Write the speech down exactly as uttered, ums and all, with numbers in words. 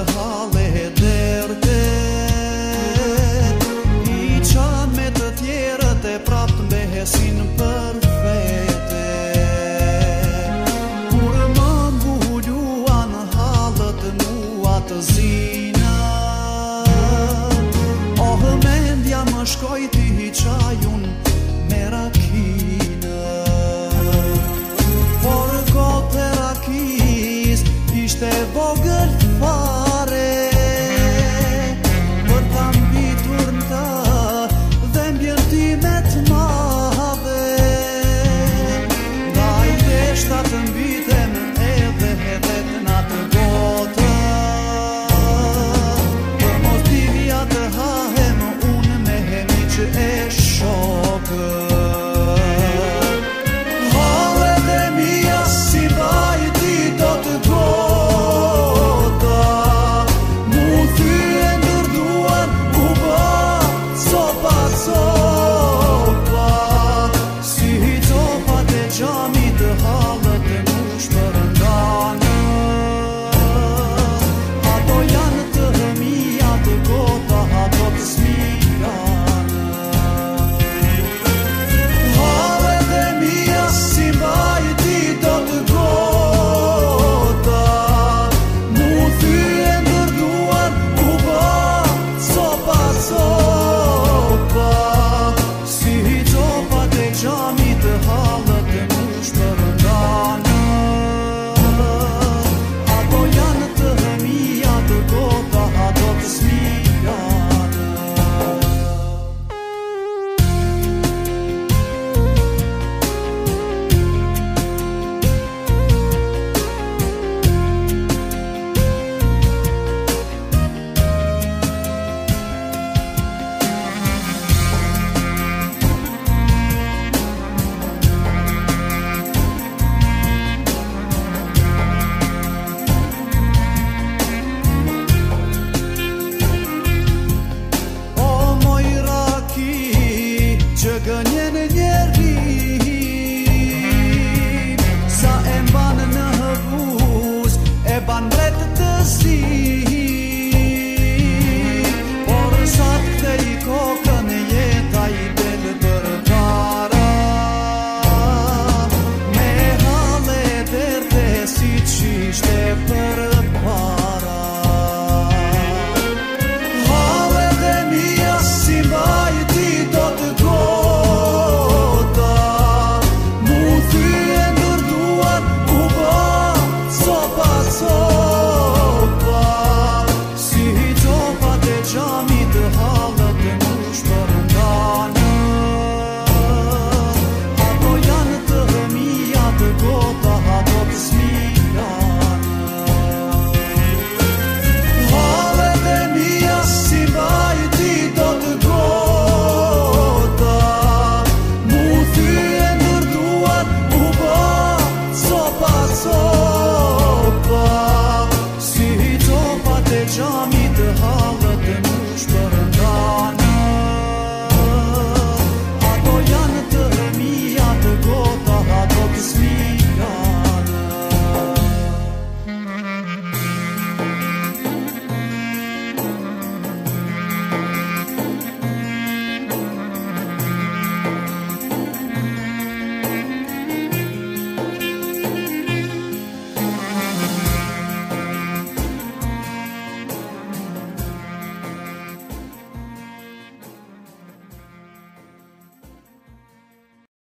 hale derte I qanë me të tjerët e prapë të mbehesin për fete Kur më mbuluan halët mua të zina Oh, mendja më shkoj ti qajun me rakina Por gote rakis ishte vogël fare Për ta mbitur në ta dhe mbjërtimet mave Da i deshta të mbitem edhe edhe të natë gota Për mos divja të hahem unë me hemi që e shokë Gënjen njeri Sa e mban në hëvuz E ban bret të zi Por sa të kthej kokën jeta I del për para Me hale derte si qishte për